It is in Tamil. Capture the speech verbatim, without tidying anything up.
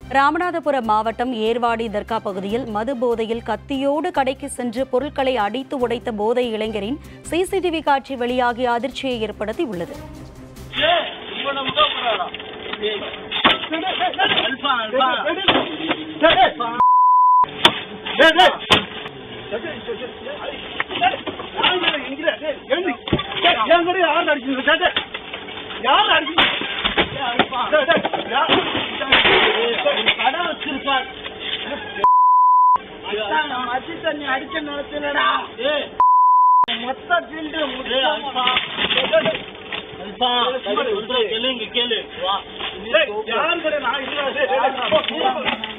ராமநாதபுரம் மாவட்டம் ஏர்வாடி தர்கா பகுதியில் மது போதையில் கத்தியோடு கடைக்கு சென்று பொருட்களை அடித்து உடைத்த போதை இளைஞரின் சிசிடிவி காட்சி வெளியாகி அதிர்ச்சியை ஏற்படுத்தியுள்ளது. அடிக்க நடத்தலடா மொத்த ஃபீல்டு கேளு கேளு வா யாரு கூட நான்